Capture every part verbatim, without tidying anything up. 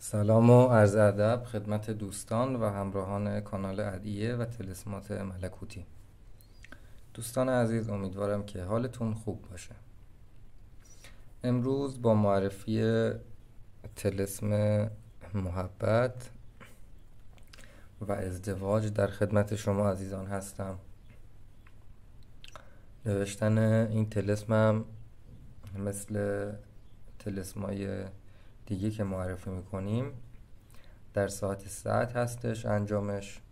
سلام و عرض ادب خدمت دوستان و همراهان کانال ادعیه و طلسمات ملکوتی. دوستان عزیز، امیدوارم که حالتون خوب باشه. امروز با معرفی طلسم محبت و ازدواج در خدمت شما عزیزان هستم. نوشتن این طلسمم مثل طلسمای دیگه که معرفی میکنیم در ساعت ساعت هستش انجامش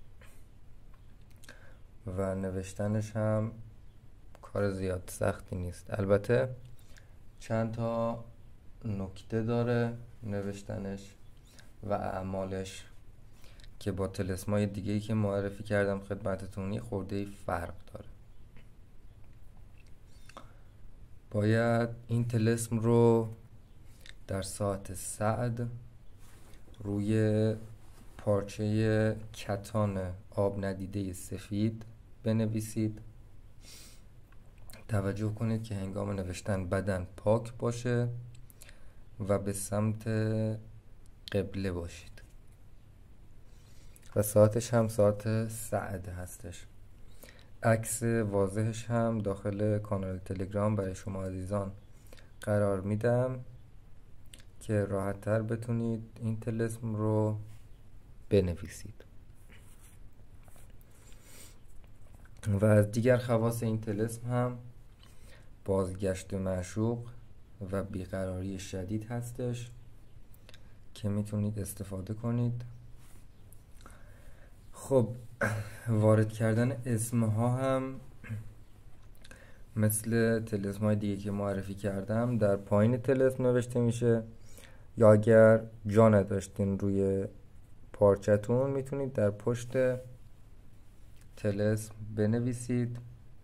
و نوشتنش هم کار زیاد سختی نیست. البته چند تا نکته داره نوشتنش و اعمالش که با طلسمای دیگه‌ای که معرفی کردم خدمتتون یه خورده فرق داره. باید این طلسم رو در ساعت سعد روی پارچه کتان آب ندیده سفید بنویسید. توجه کنید که هنگام نوشتن بدن پاک باشه و به سمت قبله باشید و ساعتش هم ساعت سعد هستش. عکس واضحش هم داخل کانال تلگرام برای شما عزیزان قرار میدم که راحت تر بتونید این طلسم رو بنویسید. و از دیگر خواص این طلسم هم بازگشت معشوق و بیقراری شدید هستش که میتونید استفاده کنید. خب، وارد کردن اسمها هم مثل طلسم های دیگه که معرفی کردم در پایین طلسم نوشته میشه، یا اگر جا نداشتین روی پارچتون میتونید در پشت طلسم بنویسید.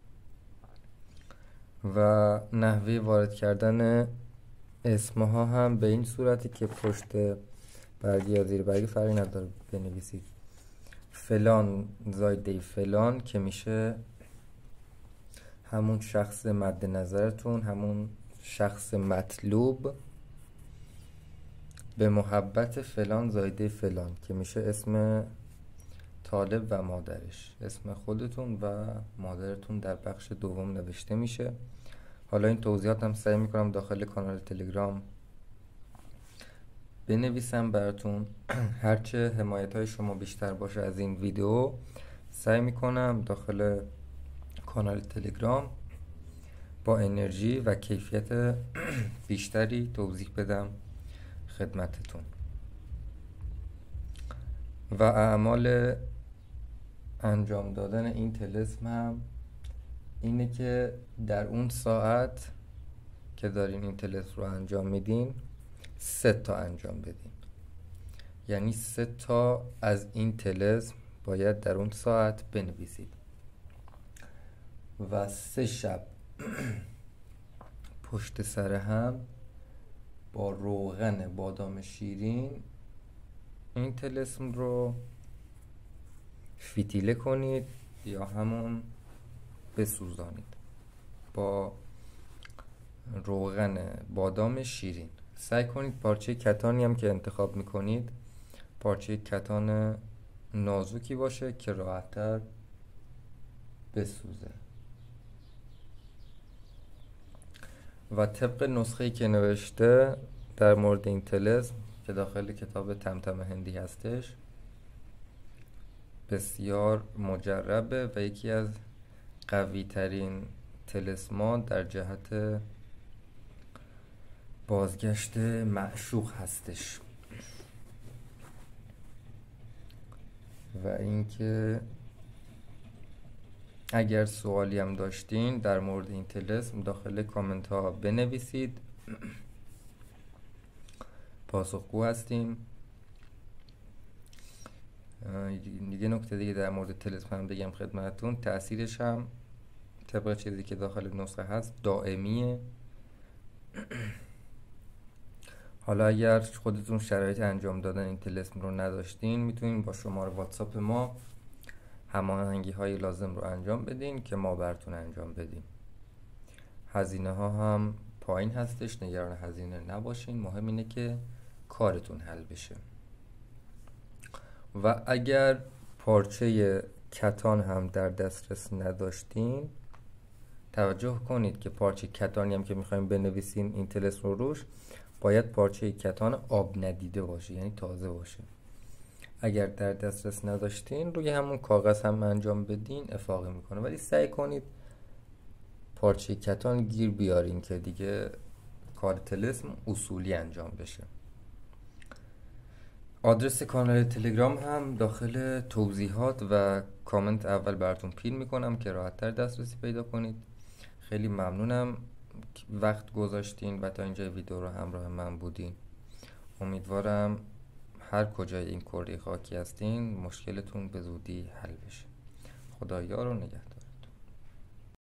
و نحوه وارد کردن اسمها هم به این صورتی که پشت برگی یا زیر برگی فرقی نداره بنویسید فلان زایده فلان، که میشه همون شخص مد نظرتون، همون شخص مطلوب، به محبت فلان زایده فلان، که میشه اسم طالب و مادرش، اسم خودتون و مادرتون در بخش دوم نوشته میشه. حالا این توضیحات هم سعی میکنم داخل کانال تلگرام بنویسم براتون. هرچه حمایت های شما بیشتر باشه از این ویدیو، سعی میکنم داخل کانال تلگرام با انرژی و کیفیت بیشتری توضیح بدم خدمتتون. و اعمال انجام دادن این طلسم هم اینه که در اون ساعت که دارین این طلسم رو انجام میدین سه تا انجام بدین. یعنی سه تا از این طلسم باید در اون ساعت بنویسید و سه شب پشت سر هم با روغن بادام شیرین این طلسم رو فتیله کنید یا همون بسوزانید با روغن بادام شیرین. سعی کنید پارچه کتانی هم که انتخاب میکنید پارچه کتان نازکی باشه که راحت‌تر بسوزه. و طبق نسخه‌ای که نوشته در مورد این طلسم که داخل کتاب تمتم هندی هستش، بسیار مجربه و یکی از قوی ترین طلسمات در جهت بازگشت معشوق هستش. و اینکه اگر سوالی هم داشتین در مورد این طلسم داخل کامنت ها بنویسید، پاسخگو هستیم. دیگه نکته دیگه در مورد طلسم هم بگم خدمتتون، تأثیرش هم طبق چیزی که داخل نسخه هست دائمیه. حالا اگر خودتون شرایط انجام دادن این طلسم رو نداشتین میتونین با شماره واتساپ ما هماهنگی های لازم رو انجام بدین که ما براتون انجام بدیم. هزینه ها هم پایین هستش، نگران هزینه نباشین، مهم اینه که کارتون حل بشه. و اگر پارچه کتان هم در دسترس نداشتین، توجه کنید که پارچه کتانی هم که میخوایم بنویسیم این طلسم رو روش، باید پارچه کتان آب ندیده باشه، یعنی تازه باشه. اگر در دسترس نداشتین روی همون کاغذ هم انجام بدین افاقه میکنه، ولی سعی کنید پارچه کتان گیر بیارین که دیگه کار طلسم اصولی انجام بشه. آدرس کانال تلگرام هم داخل توضیحات و کامنت اول براتون پین میکنم که راحت‌تر دسترسی پیدا کنید. خیلی ممنونم وقت گذاشتین و تا اینجا ویدیو رو همراه من بودین. امیدوارم هر کجای این کره خاکی هستین مشکلتون به زودی حل بشه. خدا یار و نگهدار.